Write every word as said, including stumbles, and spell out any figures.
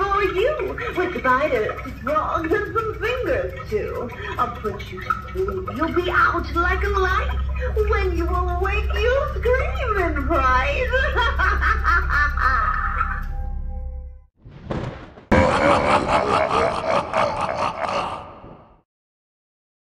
for you, with spiders, frogs, and some fingers, too. I'll put you to sleep. You'll be out like a light. When you awake, you'll scream in fright.